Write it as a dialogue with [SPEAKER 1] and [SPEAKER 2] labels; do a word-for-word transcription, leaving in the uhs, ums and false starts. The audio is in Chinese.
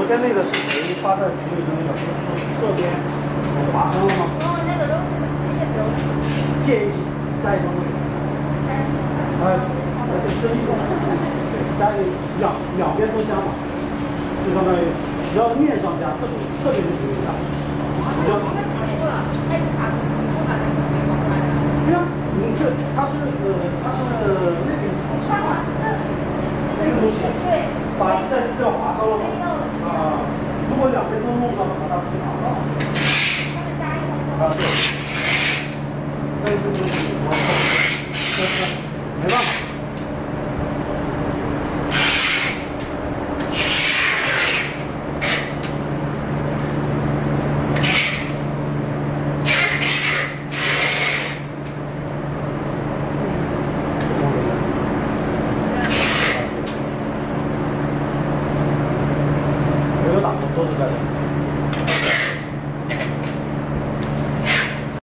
[SPEAKER 1] 天那个是谁发在群里的那个侧边划伤了吗？
[SPEAKER 2] 哦，那个都是也不用
[SPEAKER 1] 借一起加一个那个。呃，对，这一种，加一两两边都加嘛，就相当于只要面上加，这种侧边就不用加。只要对呀，你这它是呃它是那个这个东西，对，把在这划伤了嘛啊，如果两边都弄上的话，它不拿到。啊对，这个东西我这是没办法。没有打工都是在这。